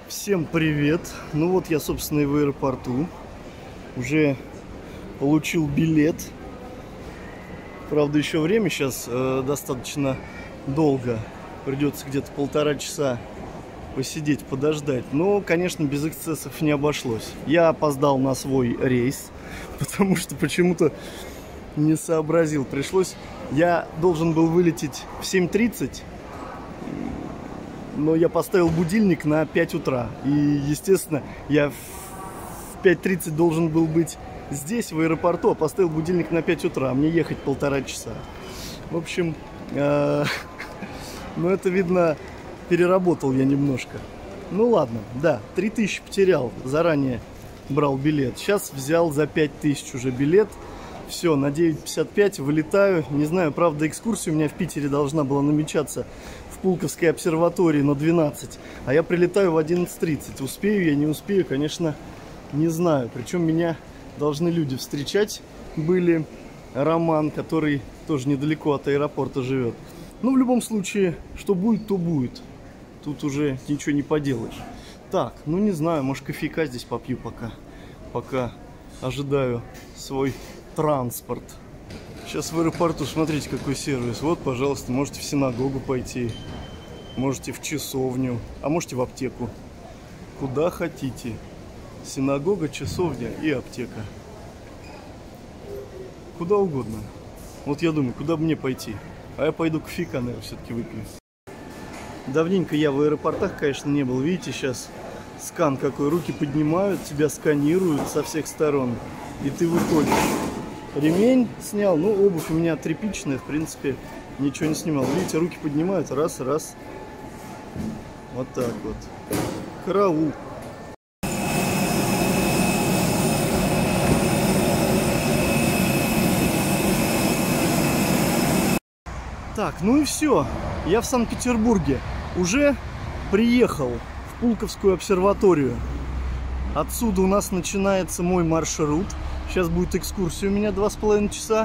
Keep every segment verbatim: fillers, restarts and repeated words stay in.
Всем привет! Ну вот я, собственно, и в аэропорту. Уже получил билет. Правда, еще время сейчас э, достаточно долго. Придется где-то полтора часа посидеть, подождать. Но, конечно, без эксцессов не обошлось. Я опоздал на свой рейс, потому что почему-то не сообразил. Пришлось... Я должен был вылететь в семь тридцать. Но я поставил будильник на пять утра. И, естественно, я в пять тридцать должен был быть здесь, в аэропорту, а поставил будильник на пять утра. А мне ехать полтора часа. В общем, э, ну это, видно, переработал я немножко. Ну ладно, да, три тысячи потерял. Заранее брал билет. Сейчас взял за пять тысяч уже билет. Все, на девять пятьдесят пять вылетаю. Не знаю, правда, экскурсия у меня в Питере должна была намечаться в Пулковской обсерватории на двенадцать, а я прилетаю в одиннадцать тридцать. Успею я, не успею, конечно, не знаю. Причем меня должны люди встречать были. Роман, который тоже недалеко от аэропорта живет. Ну, в любом случае, что будет, то будет. Тут уже ничего не поделаешь. Так, ну не знаю, может, кофейка здесь попью пока. Пока ожидаю свой транспорт. Сейчас в аэропорту, смотрите, какой сервис. Вот, пожалуйста, можете в синагогу пойти, можете в часовню, а можете в аптеку. Куда хотите. Синагога, часовня и аптека. Куда угодно. Вот я думаю, куда мне пойти. А я пойду кофейка, наверное, все-таки выпью. Давненько я в аэропортах, конечно, не был. Видите, сейчас скан какой. Руки поднимают, тебя сканируют со всех сторон. И ты выходишь. Ремень снял, ну, обувь у меня тряпичная, в принципе, ничего не снимал. Видите, руки поднимают, раз, раз. Вот так вот. Караул. Так, ну и все. Я в Санкт-Петербурге. Уже приехал в Пулковскую обсерваторию. Отсюда у нас начинается мой маршрут. Сейчас будет экскурсия у меня два с половиной часа.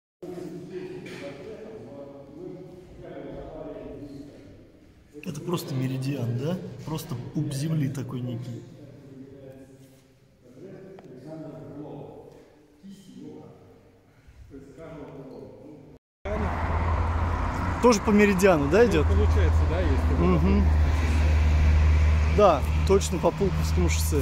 Это просто меридиан, да? Просто пуп земли такой некий. Тоже по меридиану, да, идет? Ну, получается, да, есть. Угу. Да, точно по Пулковскому шоссе.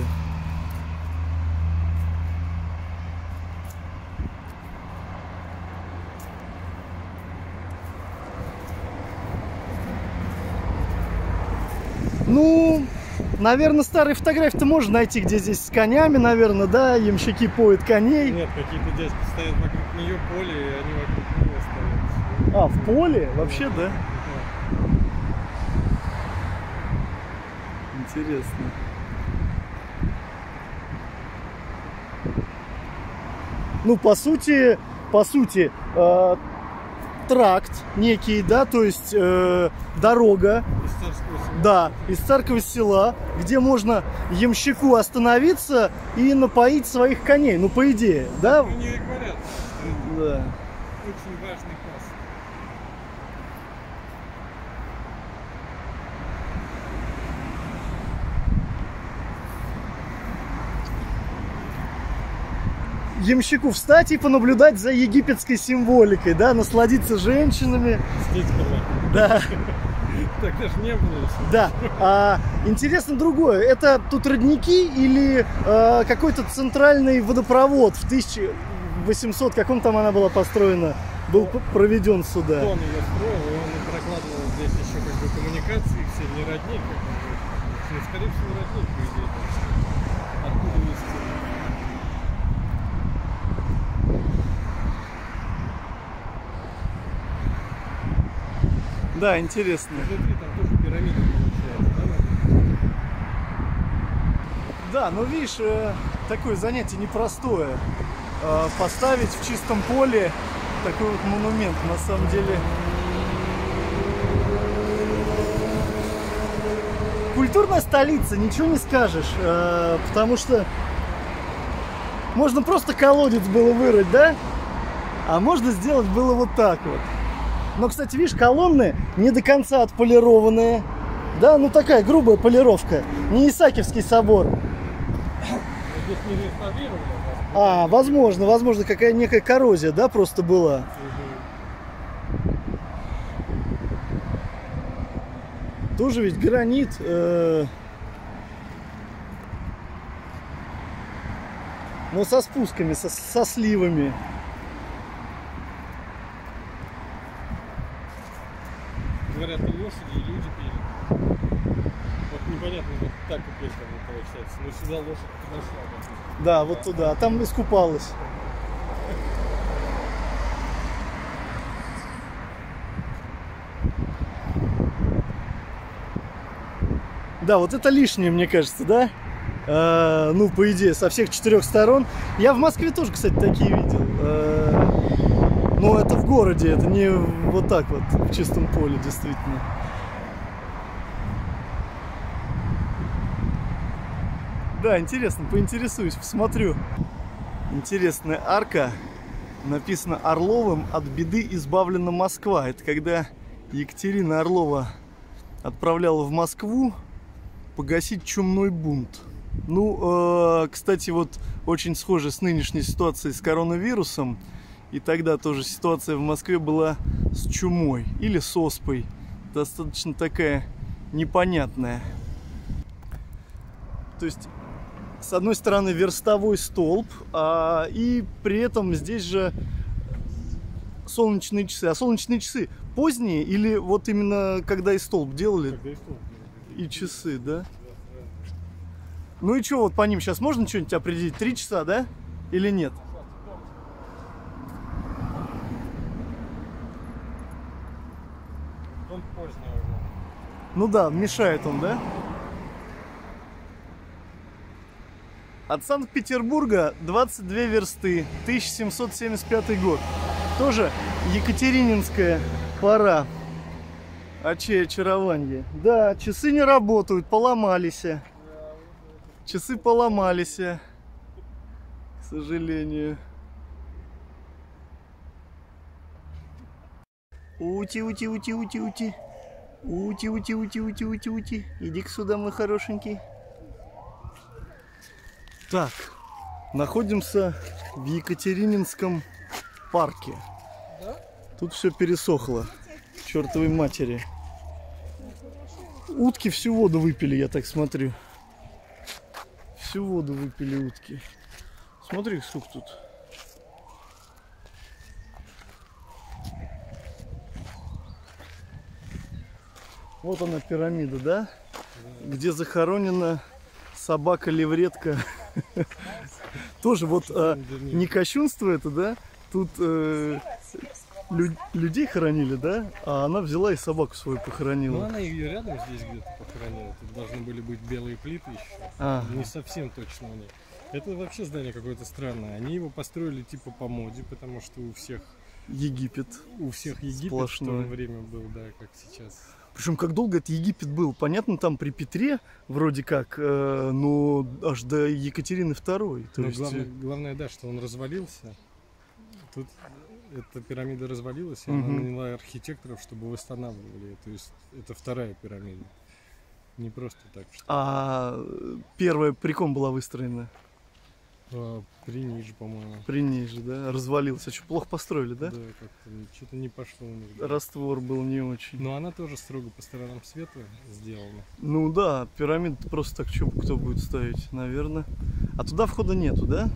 Ну, наверное, старые фотографии-то можно найти, где здесь с конями, наверное, да, ямщики поют коней. Нет, какие-то дядьки стоят вокруг нее поле, и они вокруг нее стоят. А, в поле? Вообще, да? Да. Интересно. Ну, по сути, по сути, э, тракт некий, да, то есть э, дорога. Из царского села. Да, из царского села, где можно ямщику остановиться и напоить своих коней. Ну, по идее, да? Ну, не говорят. Да. Очень важный класс. Ямщику встать и понаблюдать за египетской символикой, да, насладиться женщинами. Стикерами. Да. Так даже не было еще. Да. А, интересно другое. Это тут родники или а, какой-то центральный водопровод в тысяча восемьсот, каком там она была построена, был проведен сюда? Он ее строил, и он прокладывал здесь еще как бы коммуникации, все не родник, как бы. Ну, скорее всего, родник, по идее. Откуда вести? Да, интересно. Внутри там тоже пирамида получается, да? Да, ну видишь, такое занятие непростое. Поставить в чистом поле такой вот монумент, на самом деле. Культурная столица, ничего не скажешь, потому что можно просто колодец было вырыть, да? А можно сделать было вот так вот. Но, кстати, видишь, колонны не до конца отполированные. Да, ну такая грубая полировка. Не Исаакиевский собор. Здесь не реставрировали. А, возможно, возможно, какая некая коррозия, да, просто была. Угу. Тоже ведь гранит. Э но со спусками, со, со сливами. Говорят, и лошади, и люди пели. Вот непонятно, вот так и петь как получается. Но сюда лошадь подошла. Допустим. Да, вот туда. А там искупалась. Да, вот это лишнее, мне кажется, да? А, ну, по идее, со всех четырех сторон. Я в Москве тоже, кстати, такие видел. А, но это в городе, это не вот так вот, в чистом поле, действительно. Да, интересно, поинтересуюсь, посмотрю. Интересная арка. Написано Орловым: от беды избавлена Москва. Это когда Екатерина Орлова отправляла в Москву погасить чумной бунт. Ну, э, кстати, вот очень схоже с нынешней ситуацией с коронавирусом. И тогда тоже ситуация в Москве была с чумой или с оспой. Достаточно такая непонятная. То есть, с одной стороны, верстовой столб, а, и при этом здесь же солнечные часы. А солнечные часы поздние или вот именно когда и столб делали? Когда и столб делали. И часы, да? Ну и что, вот по ним сейчас можно что-нибудь определить? Три часа, да? Или нет? Он поздний уже. Ну да, мешает он, да? От Санкт-Петербурга двадцать две версты, тысяча семьсот семьдесят пятый год. Тоже екатерининская пора. А чье очарование? Да, часы не работают, поломались. Часы поломались, к сожалению. Ути, ути, ути, ути, ути. Ути, ути, ути, ути, ути, ути. Иди-ка сюда, мой хорошенький. Так, находимся в Екатерининском парке. Да? Тут все пересохло. К чертовой матери. Утки всю воду выпили, я так смотрю. Всю воду выпили утки. Смотри, сколько тут. Вот она, пирамида, да? Где захоронена собака-левретка. Тоже вот не кощунство это, да? Тут людей хоронили, да? А она взяла и собаку свою похоронила. Ну, она ее рядом здесь где-то похоронила. Тут должны были быть белые плиты еще. Ага. Не совсем точно они. Это вообще здание какое-то странное. Они его построили типа по моде, потому что у всех Египет. У всех Египет сплошной. В то время был, да, как сейчас. Причем как долго это Египет был? Понятно, там при Петре вроде как, э, но аж до Екатерины второй. То Но есть... главное, главное, да, что он развалился. Тут эта пирамида развалилась, и угу. она наняла архитекторов, чтобы восстанавливали. То есть это вторая пирамида. Не просто так. Что... А первая при ком была выстроена? А, при Ниже, по-моему. При Ниже, да? Развалился. Что, плохо построили, да? Да, как-то что-то не пошло у них. Да. Раствор был не очень. Но она тоже строго по сторонам света сделана. Ну да, пирамида просто так, что кто будет ставить, наверное. А туда входа нету, да?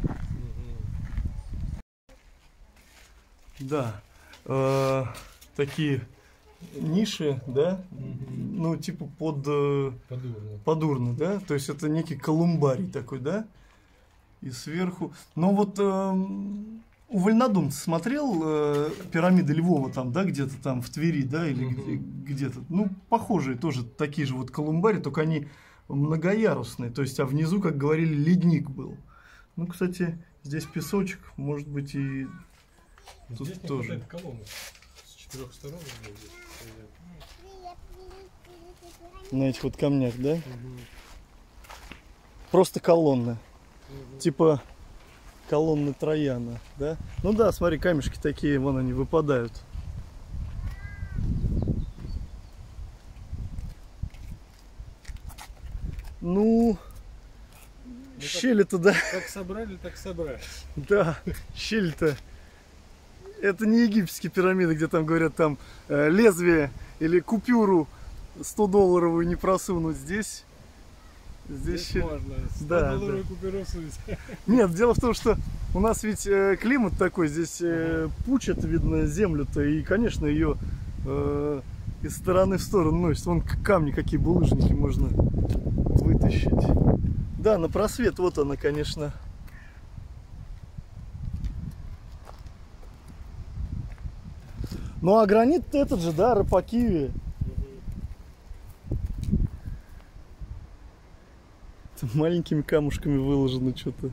Да, э, такие ниши, да, mm-hmm. ну типа под э, подурно. подурно, да, то есть это некий колумбарий такой, да, и сверху, но вот э, у вольнодумца смотрел э, пирамиды Львова там, да, где-то там в Твери, да, или mm-hmm. где-то, ну похожие тоже такие же вот колумбарии, только они многоярусные, то есть а внизу, как говорили, ледник был. Ну, кстати, здесь песочек, может быть и тут здесь тоже. Не колонны. С четырех сторон здесь. На этих вот камнях, да? Угу. Просто колонны. Угу. Типа колонны Трояна, да? Ну да, смотри, камешки такие, вон они выпадают. щели-то, да? Как собрали, так собрали. Да, щель-то. Это не египетские пирамиды, где там говорят, там э, лезвие или купюру сто долларовую не просунуть. Здесь, здесь, Здесь щель. можно. Да, сто долларовую да. купюру сунуть. Нет, дело в том, что у нас ведь э, климат такой, здесь э, пучат, видно, землю-то, и, конечно, ее э, из стороны в сторону носит. Вон камни, какие булыжники можно вытащить. Да, на просвет, вот она, конечно. Ну а гранит этот же, да, Рапакиви. Маленькими камушками выложено что-то.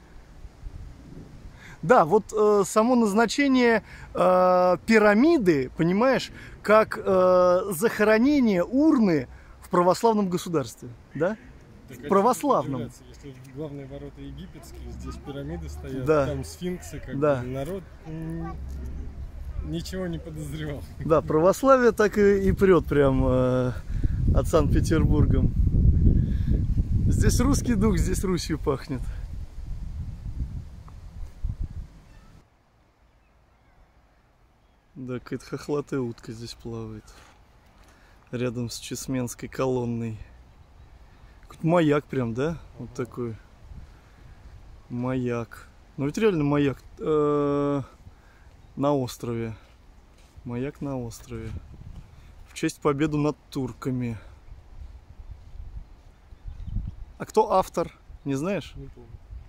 Да, вот э, само назначение э, пирамиды, понимаешь, как э, захоронение урны в православном государстве, да? Так, В православном. Если главные ворота египетские, здесь пирамиды стоят, Да. там сфинксы, как Да. бы народ м, ничего не подозревал. Да, православие так и, и прет прям э, от Санкт-Петербургом. Здесь русский дух, здесь Русью пахнет. Да, какая-то хохлатая утка здесь плавает. Рядом с Чесменской колонной. Какой-то маяк прям, да? Вот такой. Маяк. Ну ведь реально маяк э, на острове. Маяк на острове. В честь победы над турками. А кто автор? Не знаешь? Не помню.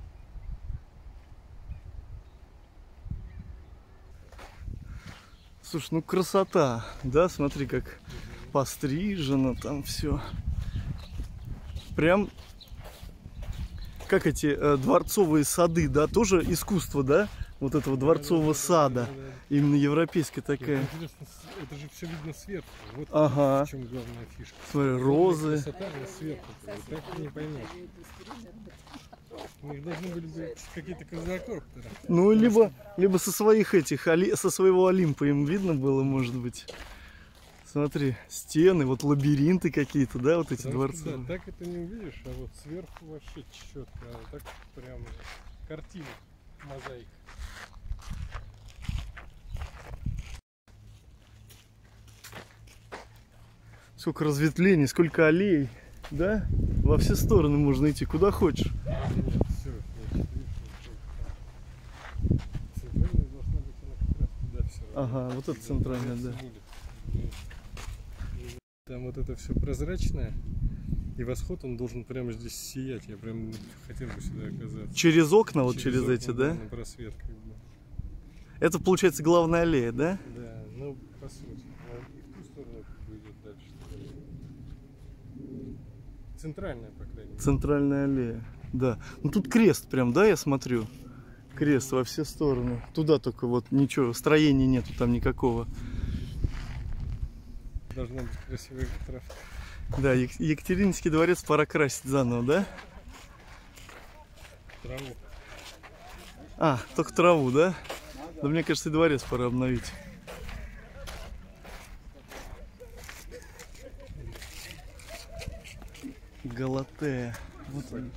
Слушай, ну красота, да? Смотри, как пострижено там все. Прям как эти э, дворцовые сады, да? Тоже искусство, да? Вот этого дворцового сада. Именно европейская такая. Интересно, это же все видно сверху. Вот Ага. в чем главная фишка. Смотри, розы. Красота, но сверху. Вот так не поймешь. У них должны были быть какие-то квадрокоптеры. Ну, либо, либо со своих этих, Оли- со своего Олимпа им видно было, может быть. Смотри, стены, вот лабиринты какие-то, да, вот эти Потому дворцы. что, да, так это не увидишь, а вот сверху вообще четко. А так прям картина, мозаика. Сколько разветвлений, сколько аллей, да? Во все стороны можно идти, куда хочешь. Нет, все, нет, видишь, центральная должна быть, она как раз туда все. Ага, вот это центральная, да. Там вот это все прозрачное, и восход он должен прямо здесь сиять. Я прям хотел бы сюда оказаться. Через окна, вот через, окна, эти, да? На просвет, как бы. Это получается главная аллея, да? Да, ну по сути. А и в ту сторону как бы идет дальше. Центральная, по крайней мере. Центральная аллея, да. Ну тут крест прям, да, я смотрю? Крест во все стороны. Туда только вот ничего, строения нету там никакого. Должна быть красивая травка. Да, Ек- Екатерининский дворец пора красить заново, да? Траву. А, только траву, да? Да мне кажется, и дворец пора обновить. Галатея. Вот они.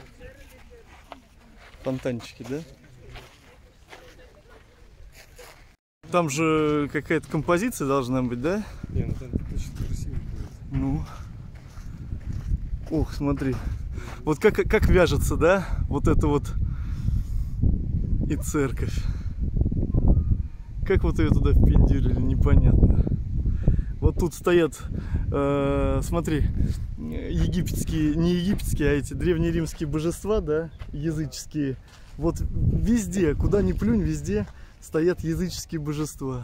Фонтанчики, да? Там же какая-то композиция должна быть, да? Не, ну там точно красиво будет. Ну. Ох, смотри. Вот как, как вяжется, да? Вот это вот и церковь. Как вот ее туда впендюрили, непонятно. Вот тут стоят, э, смотри, египетские, не египетские, а эти древнеримские божества, да, языческие. Вот везде, куда ни плюнь, везде стоят языческие божества.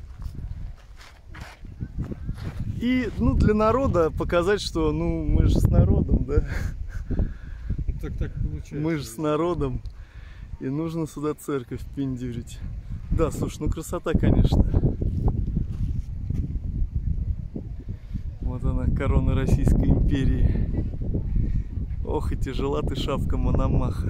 И, ну, для народа показать, что, ну, мы же с народом, да? Ну, так так получается. Мы же с народом. И нужно сюда церковь пиндюрить. Да, слушай, ну красота, конечно. Вот она, корона Российской империи. Ох, и тяжела ты шапка Мономаха.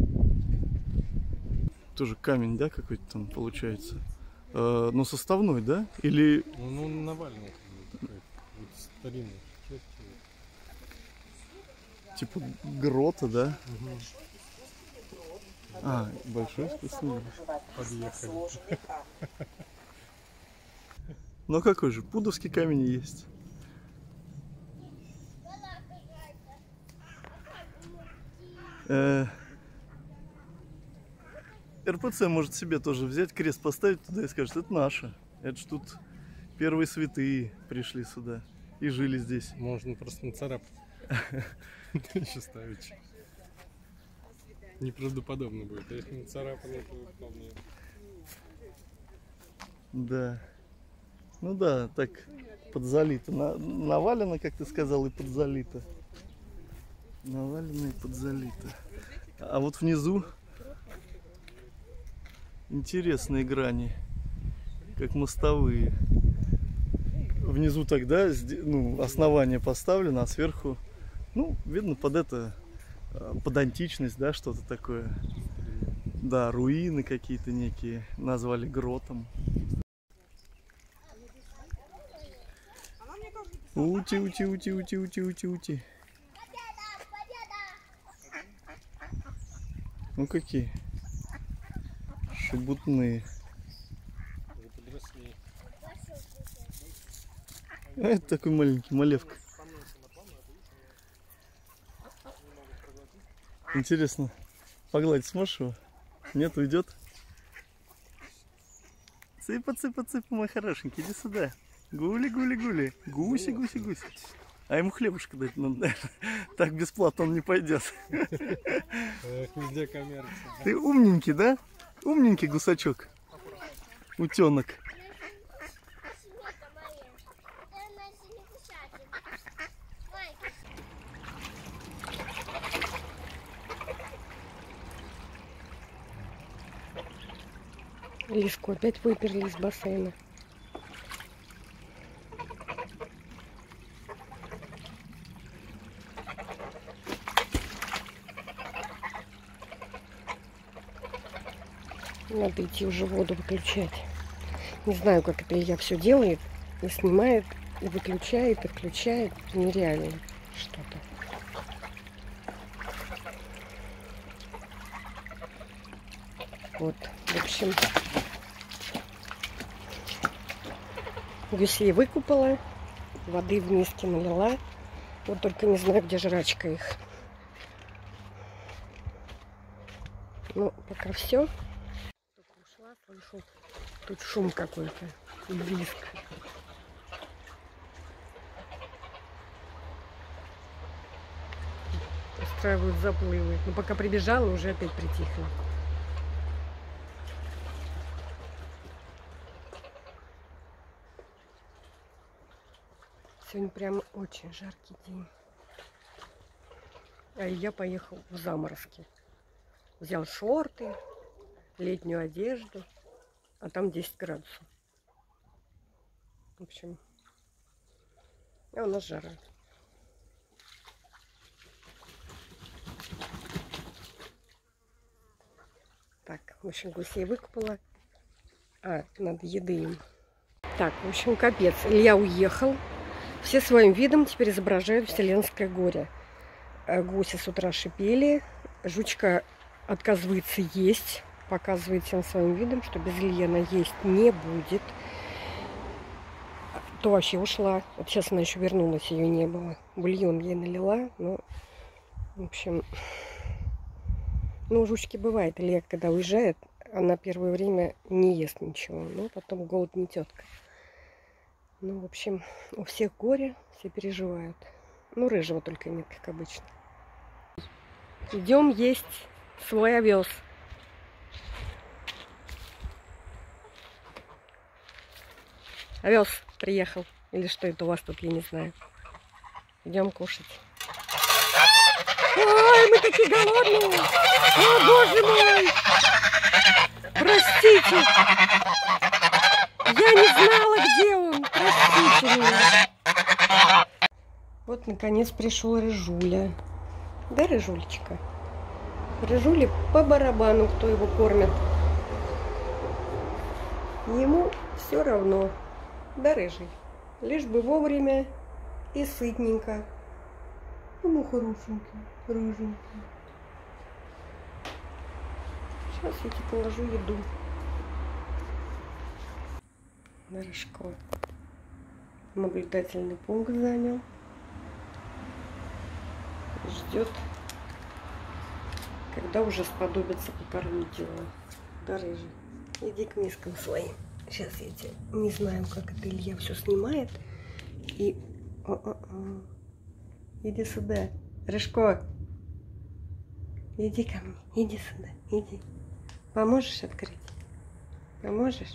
Тоже камень, да, какой-то там получается? Э, ну, составной, да? Или... Ну, ну навальный такой, вот старинный. типа грота, да? Угу. А, большой спасибо. Подъехали. Ну какой же, пудовский камень есть. Э, эр пэ цэ может себе тоже взять, крест поставить туда и скажет, это наше. Это ж тут первые святые пришли сюда и жили здесь. Можно просто нацарапать. Еще ставить. Неправдоподобно будет. А если нацарапано, то вполне. Да. Ну да, так подзалито. На, навалено, как ты сказал, и подзалито. Навалено и подзалито. А вот внизу интересные грани, как мостовые. Внизу тогда ну, основание поставлено, а сверху, ну, видно под это, под античность, да, что-то такое. Да, руины какие-то некие, назвали гротом. Ути, ути, ути, ути, ути, ути, ути. Ну какие? Шебутные. А это такой маленький, малевка. Интересно, погладить сможешь его? Нет, уйдет? Цыпа, цыпа, цыпа, мой хорошенький, иди сюда. Гули, гули, гули. Гуси, гуси, гуси. А ему хлебушка дать надо. Так бесплатно он не пойдет. Везде коммерция. Ты умненький, да? Умненький гусачок. Утенок. Лиску опять выперли из бассейна. Надо идти уже воду выключать. Не знаю, как это Илья все делает. И снимает, и выключает, и включает. Нереально что-то. Вот, в общем, гусей выкупала, воды в миске налила. Вот только не знаю, где жрачка их. Ну, пока все. Только ушла, слышу, тут шум какой-то, визг. Устраивают заплывы. Но пока прибежала, уже опять притихла. Сегодня прям очень жаркий день. А я поехал в заморозки. Взял шорты, летнюю одежду, а там десять градусов. В общем, а у нас жара. Так, в общем, гусей выкупала. А, надо еды им. Так, в общем, капец. Илья уехал. Все своим видом теперь изображают вселенское горе. Гуси с утра шипели. Жучка отказывается есть. Показывает всем своим видом, что без Ильи она есть не будет. То вообще ушла. Вот сейчас она еще вернулась, ее не было. Бульон ей налила. Но, в общем, ну, у жучки бывает. Илья, когда уезжает, она первое время не ест ничего. Но потом голод не тетка. Ну, в общем, у всех горе, все переживают. Ну, рыжего только нет, как обычно. Идем есть свой овес. Овес приехал. Или что это у вас тут, я не знаю. Идем кушать. Ой, мы такие голодные! О, боже мой! Простите! Я не знала, где он. Простите меня. Вот, наконец, пришел Рыжуля. Да, Рыжулечка? Рыжуле по барабану, кто его кормит. Ему все равно. Да, Рыжий? Лишь бы вовремя и сытненько. Ну, хорошенький, рыженький. Сейчас я тебе положу еду. Дорожко. Наблюдательный пункт занял. Ждет, когда уже сподобится покормить его. Да, рыжий? Иди к мискам своим. Сейчас я тебе... Не знаю, как это Илья все снимает. И... О-о-о. Иди сюда. Рыжко. Иди ко мне. Иди сюда. Иди. Поможешь открыть? Поможешь?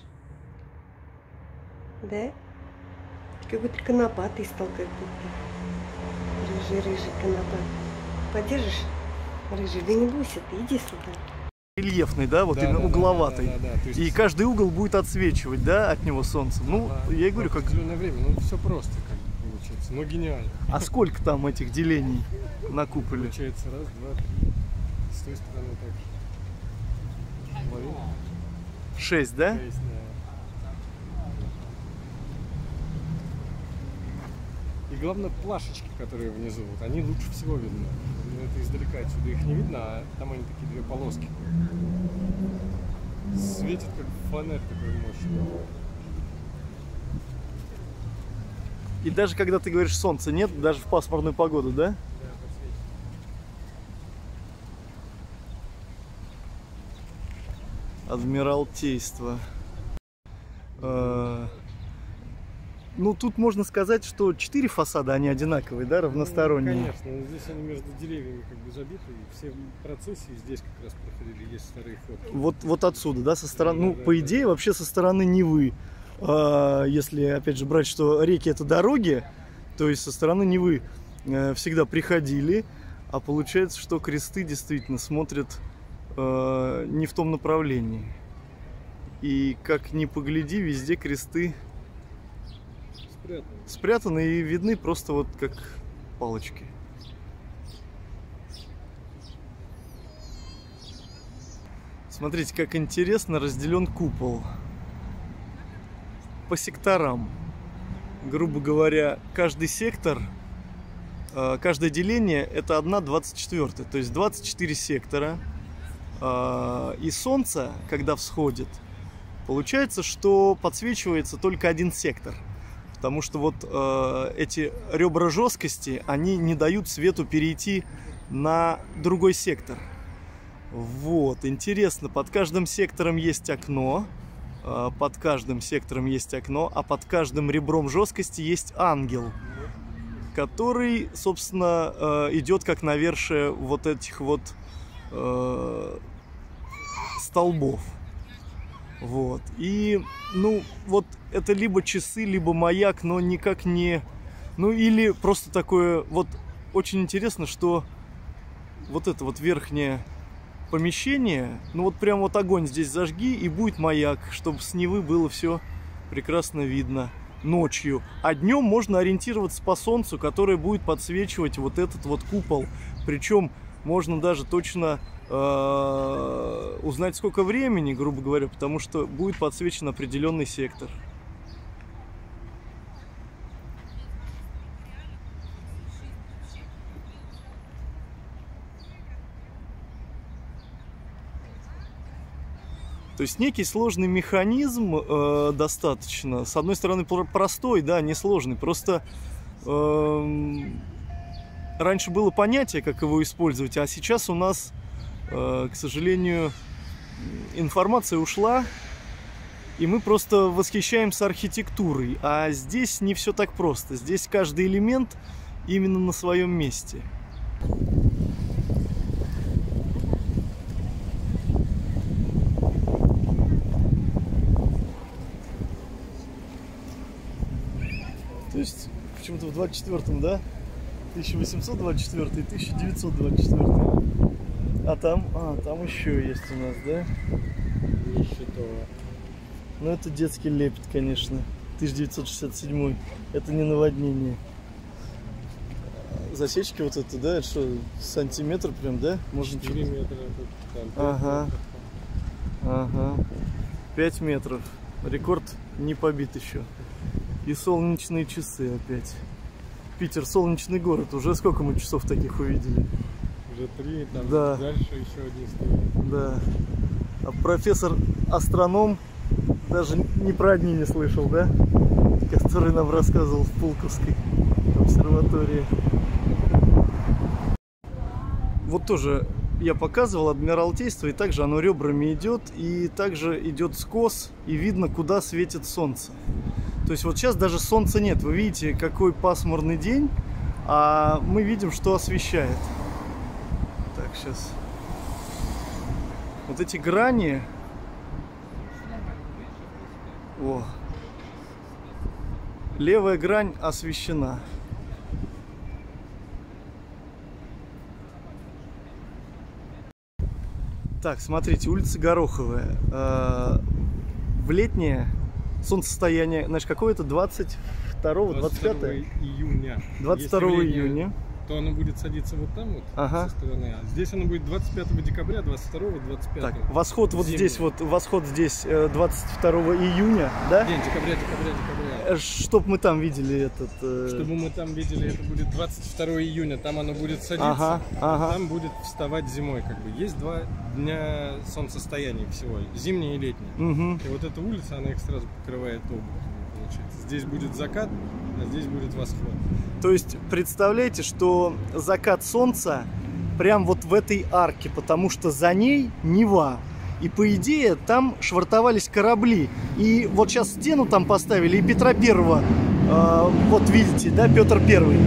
Да? Какой-то конопатый стал как будто. Рыжий-рыжий конопат. Подержишь? Рыжий, да не бойся ты, иди сюда. Рельефный, да, вот Да, именно да, угловатый. да, да, да, да. И каждый угол будет отсвечивать, да, от него солнце. Ну, Ага. я и говорю, как... В определенное время, ну все просто как бы получается, но гениально. А сколько там этих делений на куполе? Получается раз, два, три. С той стороны так же. Половина. Шесть, да? Шесть, да. И главное, плашечки, которые внизу, вот, они лучше всего видны. Ну, это издалека отсюда их не видно, а там они такие две полоски. Светит как фонарь такой мощный. И даже когда ты говоришь солнца нет, даже в пасмурную погоду, да? Да, подсвечивает. Адмиралтейство. Э, Ну, тут можно сказать, что четыре фасада, они одинаковые, да, равносторонние. Ну, конечно, но здесь они между деревьями как бы забиты, и все процессии здесь как раз проходили, есть старые фотки. Вот, вот отсюда, да, со стороны, Да, ну, да, по да. идее, вообще со стороны Невы. А, если, опять же, брать, что реки это дороги, то есть со стороны Невы э, всегда приходили, а получается, что кресты действительно смотрят э, не в том направлении. И как ни погляди, везде кресты Спрятаны. спрятаны и видны просто вот как палочки. Смотрите, как интересно разделен купол по секторам. Грубо говоря, каждый сектор, э, каждое деление это одна двадцать четвёртая, то есть двадцать четыре сектора. Э, И солнце, когда всходит, получается, что подсвечивается только один сектор. Потому что вот э, эти ребра жесткости, они не дают свету перейти на другой сектор. Вот, интересно, под каждым сектором есть окно, э, под каждым сектором есть окно, а под каждым ребром жесткости есть ангел, который, собственно, э, идет как навершие вот этих вот э, столбов. Вот. И, ну, вот это либо часы, либо маяк, но никак не... Ну, или просто такое... Вот очень интересно, что вот это вот верхнее помещение, ну, вот прям вот огонь здесь зажги, и будет маяк, чтобы с Невы было все прекрасно видно ночью. А днем можно ориентироваться по солнцу, которое будет подсвечивать вот этот вот купол. Причем можно даже точно... узнать, сколько времени, грубо говоря, потому что будет подсвечен определенный сектор. То есть некий сложный механизм э, достаточно. С одной стороны простой, да, не сложный. Просто э, раньше было понятие, как его использовать, а сейчас у нас, к сожалению, информация ушла, и мы просто восхищаемся архитектурой. А здесь не все так просто. Здесь каждый элемент именно на своем месте. То есть, почему-то в двадцать четвёртом, да? тысяча восемьсот двадцать четвёртый и тысяча девятьсот двадцать четвёртый. А там, а, там еще есть у нас, да? Нищетово. Ну, это детский лепет, конечно. тысяча девятьсот шестьдесят седьмой. Это не наводнение. Засечки вот это, да? Это что, сантиметр прям, да? Можно четыре метра. Тут, там, ага. Ага. пять метров. Рекорд не побит еще. И солнечные часы опять. Питер, солнечный город. Уже сколько мы часов таких увидели? Уже три, там да. Дальше еще один стоит. Да. А профессор-астроном даже ни про одни не слышал, да? Который нам рассказывал в Пулковской обсерватории. Вот тоже я показывал Адмиралтейство, и также оно ребрами идет, и также идет скос, и видно, куда светит солнце. То есть вот сейчас даже солнца нет. Вы видите, какой пасмурный день, а мы видим, что освещает. Так, сейчас. Вот эти грани. О. Левая грань освещена. Так, смотрите, улица Гороховая. В летнее солнцестояние, значит, какое это? двадцать второго, двадцать пятого июня. двадцать второго июня. То оно будет садиться вот там вот, ага. со стороны. А здесь оно будет двадцать пятого декабря, двадцать второго, двадцать пятого. Так, восход вот Зимний. здесь вот, восход здесь двадцать второго июня, да? День декабря, декабря, декабря. Чтоб мы там видели этот... Э... Чтобы мы там видели, это будет двадцать второго июня, там оно будет садиться, ага, ага. там будет вставать зимой, как бы. Есть два дня солнцестояния всего, зимний и летний. Угу. И вот эта улица, она их сразу покрывает облаком, получается. Здесь будет закат, а здесь будет восход. То есть, представляете, что закат солнца прям вот в этой арке, потому что за ней Нева. И по идее там швартовались корабли. И вот сейчас стену там поставили, и Петра Первого, э, вот видите, да, Петр Первый.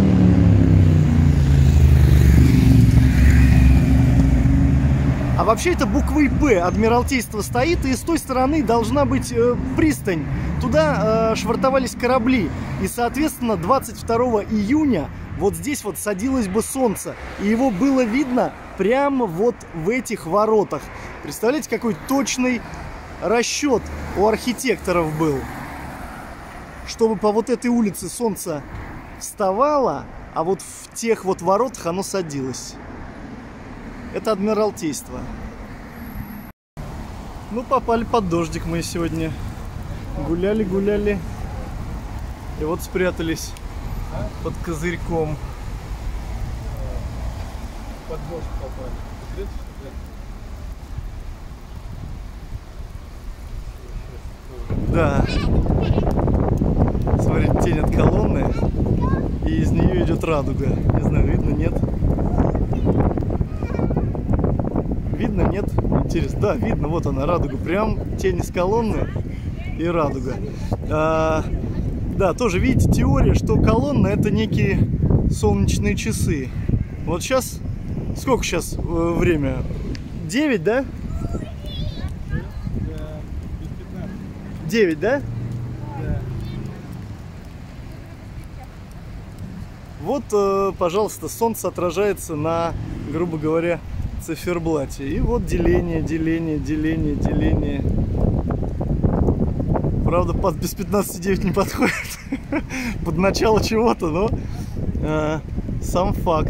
А вообще это буквой П Адмиралтейство стоит, и с той стороны должна быть э, пристань. Туда э, швартовались корабли. И, соответственно, двадцать второго июня вот здесь вот садилось бы солнце. И его было видно прямо вот в этих воротах. Представляете, какой точный расчет у архитекторов был. Чтобы по вот этой улице солнце вставало, а вот в тех вот воротах оно садилось. Это Адмиралтейство. Ну, попали под дождик мы сегодня. Гуляли, гуляли. И вот спрятались под козырьком. Под дождь попали. Да. Смотрите, тень от колонны. И из нее идет радуга. Не знаю, видно, нет? Видно, нет? Интересно. Да, видно, вот она, радуга. Прям тень из колонны и радуга. А, да, тоже видите, теория, что колонна — это некие солнечные часы. Вот сейчас, сколько сейчас э, время? девять, да? девять, да? Да. Вот, э, пожалуйста, солнце отражается на, грубо говоря, циферблате. И вот деление, деление, деление, деление. Правда, под без пятнадцати девять не подходит. Под начало чего-то, но э, сам факт.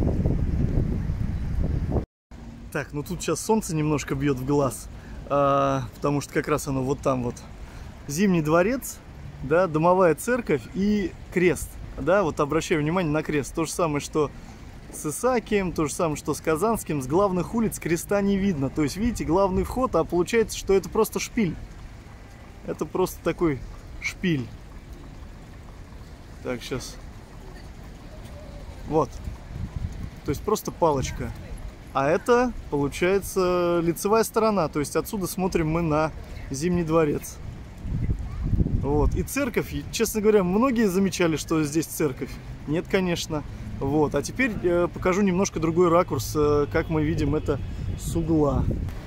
Так, ну тут сейчас солнце немножко бьет в глаз. Э, потому что как раз оно вот там вот. Зимний дворец, да, домовая церковь и крест. Да, вот обращаю внимание на крест. То же самое, что с Исаакием, то же самое, что с Казанским. С главных улиц креста не видно. То есть, видите, главный вход, а получается, что это просто шпиль. Это просто такой шпиль. Так, сейчас. Вот. То есть, просто палочка. А это, получается, лицевая сторона. То есть, отсюда смотрим мы на Зимний дворец. Вот. И церковь, честно говоря, многие замечали, что здесь церковь. Нет, конечно. Вот. А теперь э, покажу немножко другой ракурс, э, как мы видим это с угла.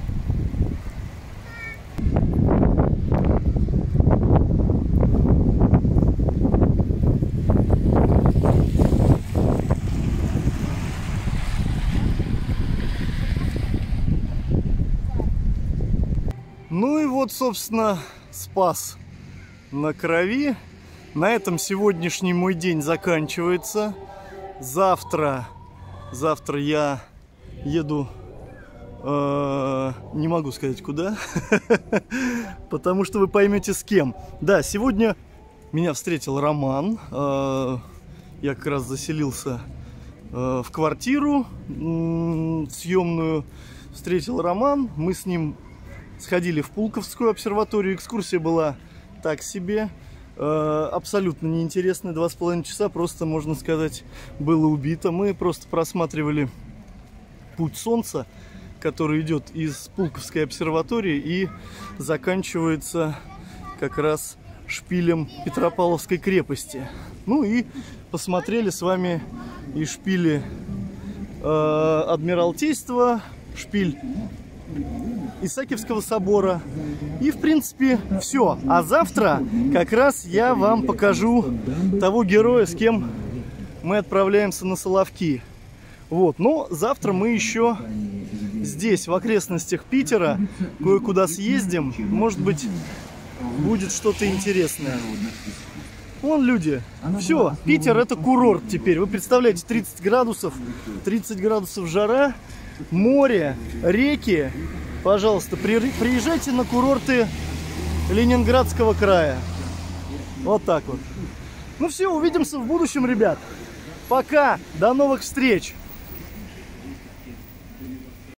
Ну и вот, собственно, Спас на Крови. На этом сегодняшний мой день заканчивается. Завтра, завтра я еду, э, не могу сказать куда, потому что вы поймете с кем. Да, сегодня меня встретил Роман, э, Я как раз заселился э, в квартиру э, съемную. Встретил Роман. Мы с ним сходили в Пулковскую обсерваторию. Экскурсия была так себе. Э, абсолютно неинтересная. Два с половиной часа просто, можно сказать, было убито. Мы просто просматривали путь Солнца, который идет из Пулковской обсерватории и заканчивается как раз шпилем Петропавловской крепости. Ну и посмотрели с вами и шпили э, Адмиралтейства, шпиль Исаакиевского собора. И в принципе все. А завтра как раз я вам покажу того героя, с кем мы отправляемся на Соловки. Вот. Но завтра мы еще здесь, в окрестностях Питера, кое-куда съездим. Может быть, будет что-то интересное. Вон люди. Все, Питер — это курорт теперь. Вы представляете, тридцать градусов, тридцать градусов жара, море, реки. Пожалуйста, приезжайте на курорты Ленинградского края. Вот так вот. Ну все, увидимся в будущем, ребят. Пока, до новых встреч.